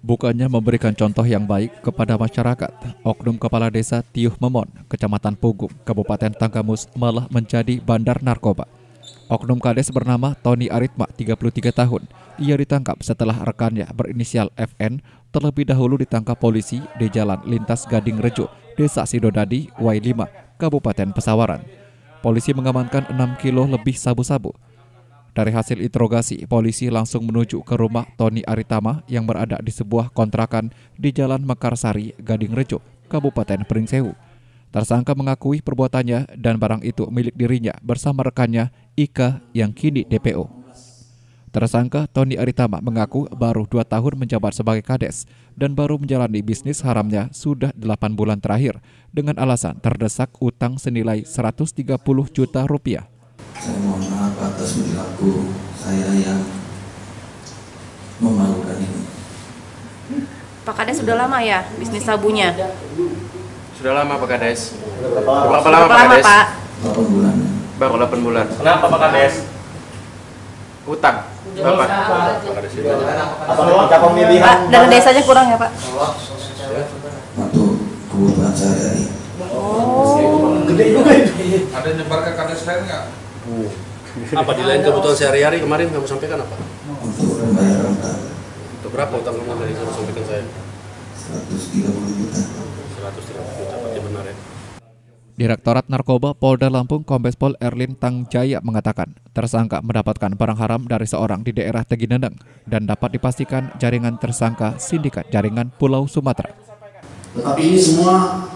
Bukannya memberikan contoh yang baik kepada masyarakat, Oknum Kepala Desa Tiuh Memon, Kecamatan Pugum, Kabupaten Tanggamus malah menjadi bandar narkoba. Oknum Kades bernama Tony Aritma, 33 tahun. Ia ditangkap setelah rekannya berinisial FN terlebih dahulu ditangkap polisi di Jalan Lintas Gading Rejo, Desa Sidodadi, Y5, Kabupaten Pesawaran. Polisi mengamankan 6 kilo lebih sabu-sabu. Dari hasil interogasi, polisi langsung menuju ke rumah Tony Aritama yang berada di sebuah kontrakan di Jalan Mekarsari, Gading Rejo, Kabupaten Pringsewu. Tersangka mengakui perbuatannya dan barang itu milik dirinya bersama rekannya Ika yang kini DPO. Tersangka Tony Aritama mengaku baru 2 tahun menjabat sebagai kades dan baru menjalani bisnis haramnya sudah 8 bulan terakhir dengan alasan terdesak utang senilai 130 juta rupiah. Saya mohon maaf atas perilaku saya yang memalukan ini. Pak Kades sudah lama ya bisnis sabunya? Sudah lama Pak Kades. Berapa lama Pak? 8 bulan. Baru 8 bulan. Kenapa Pak Kades? Utang. Bapak. Apa pemilihan? Pak, dana desanya kurang ya Pak? Untuk kebutuhan sehari-hari. Gede juga itu. Ada nyebar ke kades lain nggak? Apa di lain kebutuhan sehari-hari kemarin kamu sampaikan apa? Untuk membayar utang Untuk berapa utang kamu tadi kamu sampaikan saya? 130 juta. 130 juta, berarti benar ya? Direktorat Narkoba Polda Lampung Kombes Pol Erlin Tangjaya mengatakan tersangka mendapatkan barang haram dari seorang di daerah Teginendeng dan dapat dipastikan jaringan tersangka sindikat jaringan Pulau Sumatera. Tetapi ini semua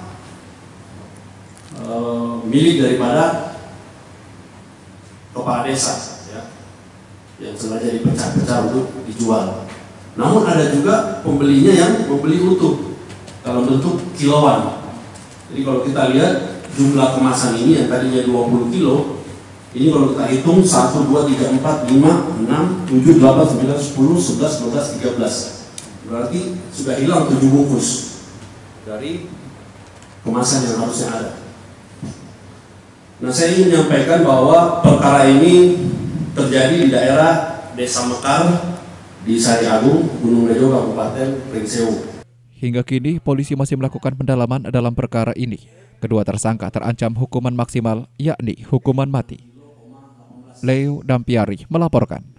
milik daripada kepala desa ya, yang sengaja dipecah-pecah untuk dijual. Namun ada juga pembelinya yang membeli utuh dalam bentuk kiloan. Jadi kalau kita lihat jumlah kemasan ini yang tadinya 20 kilo, ini kalau kita hitung 1, 2, 3, 4, 5, 6, 7, 8, 9, 10, 11, 12, 13. Berarti sudah hilang 7 bungkus dari kemasan yang harusnya ada. Nah, saya ingin menyampaikan bahwa perkara ini terjadi di daerah Desa Mekar, di Sari Agung, Gunung Rejo, Kabupaten Pringsewu. Hingga kini, polisi masih melakukan pendalaman dalam perkara ini. Kedua tersangka terancam hukuman maksimal, yakni hukuman mati. Leo Dampiari melaporkan.